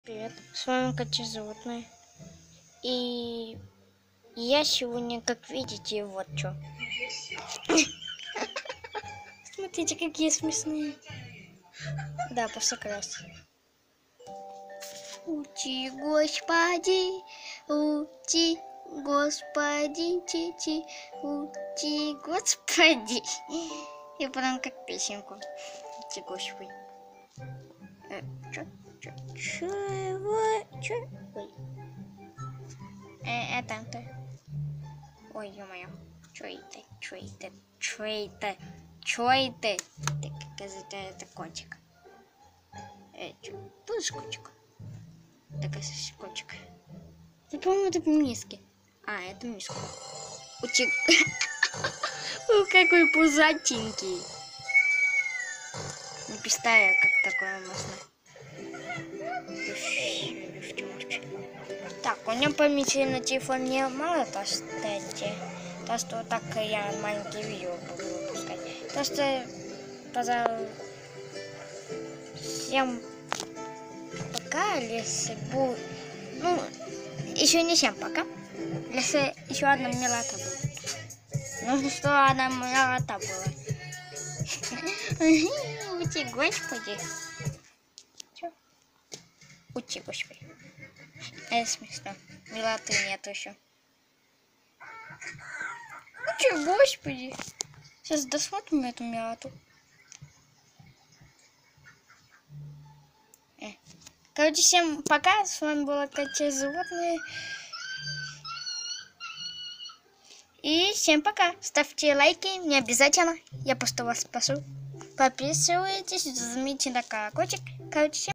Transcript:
Привет, с вами Катя Животное. И я сегодня, как видите, вот что. Смотрите, какие смешные. Да, посокрась. Учи, Господи, учи, Господи, чичи, учи, Господи. И прям как песенку. Учи, Господи. Чего? Ой. Это. Ой, ё-моё. Чё это? Так, оказывается, это котик. Чё? Тоже котик. Так, это котик. Я, по-моему, это миски. Это миска. Утик. Какой пузатенький. Не представляю, как такое можно. Так, у меня памяти на телефоне мало, кстати. То, что так я маленькие видео буду выпускать. То, что, пожалуй, всем пока, если будет... Ну, еще не всем пока. Если еще одна милота будет. Нужно, чтобы одна милота была. Учи, Господи. Че? Учи, Господи. Это смешно. Милоты нет еще. Учи, Господи. Сейчас досмотрим эту милоту. Короче, всем пока. С вами была Катя Животное. И всем пока. Ставьте лайки, не обязательно. Я просто вас спасу. Подписывайтесь, жмите на колокольчик. Короче, всем